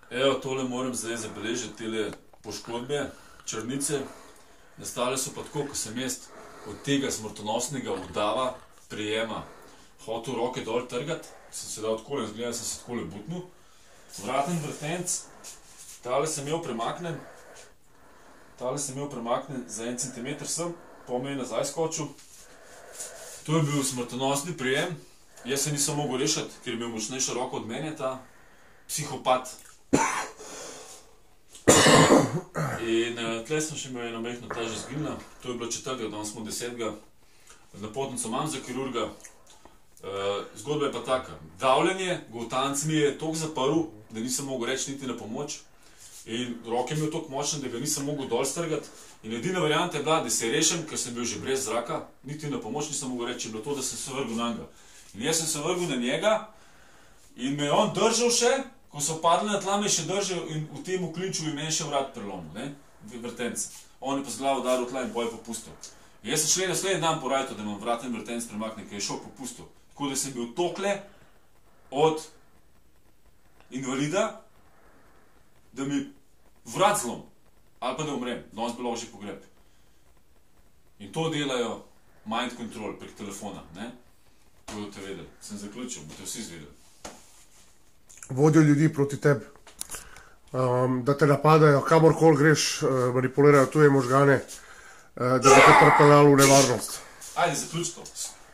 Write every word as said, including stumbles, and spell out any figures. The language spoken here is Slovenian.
Evo, tole moram zdaj zabeležiti, tele poškodbe, črnice. Nastale so pa tako, ko sem jaz od tega smrtonosnega udava, prijema, hotel roke dol trgati, sem se dal takole, zgleda, sem se takole butnil. Vraten vrtenc, tale sem imel premaknen, tale sem imel premaknen za en centimeter sem, pol me je nazaj skočil. To je bil smrtonosni prijem, jaz se nisem mogel rešiti, ker je imel močnejša roka od mene, ta psihopat. In tle sem še imel eno mehno ta že zginila, to je bilo četrtega, danes smo desetega, napotnico imam za kirurga. Zgodba je pa taka, davljenje, goltanc mi je toliko zaprl, da nisem mogel reči niti na pomoč. In roke mi je toliko močne, da ga nisem mogel dol strgati. In edina varianta je bila, da se rešem, ker sem bil že brez zraka, niti na pomoč nisem mogel reči, je bilo to, da sem se vrgel na njega. In jaz sem se vrgel na njega in me je on držal še, ko so padli na tla, me je še držal in v tem klinču je meni še vrat prelomil, ne, vrtenca. On je pa z glavo udaril tla in boj popustil. In jaz sem šele naslednji dan porajal, da imam vraten vrtenc premaknen, ker je šel popustil. Tako da sem bil tokle od invalida, da mi vrat zlom, ali pa da umrem, danes bi lahko že pogreb. In to delajo mind control prek telefona, ne? To boste vedeli. Sem zaključil, boste vsi izvedeli. Vodijo ljudi proti tebi, da te napadajo, kamorkoli greš, manipulirajo tuje možgane, da bi te pripeljali v nevarnost. Ajde, zaključ to.